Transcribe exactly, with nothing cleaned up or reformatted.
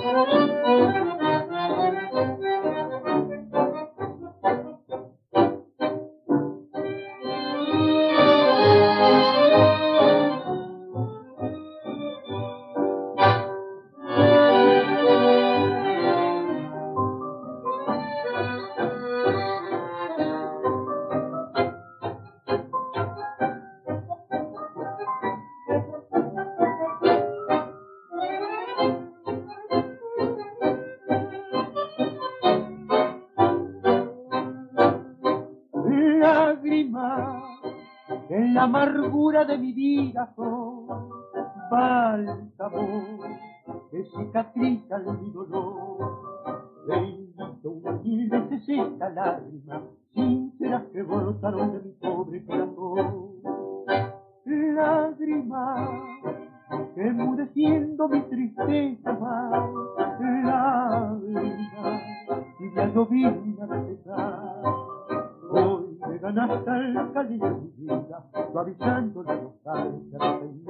Lágrimas en la amargura de mi vida son bálsamo que cicatriza mi dolor. Bendito mil veces esta lágrima sinceras que brotaron de mi pobre corazón. Lágrimas que enmudeciendo mi tristeza van, lágrimas y ya llovina de pesar. Hoy me ganaste el cáliz de mi vida, suavizando la nostalgia de